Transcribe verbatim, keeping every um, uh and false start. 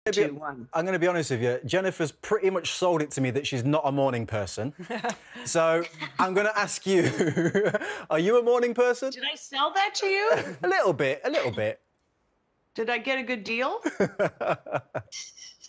Two, one. I'm going to be honest with you. Jennifer's pretty much sold it to me that she's not a morning person. So I'm going to ask you, are you a morning person? Did I sell that to you? A little bit, a little bit. Did I get a good deal?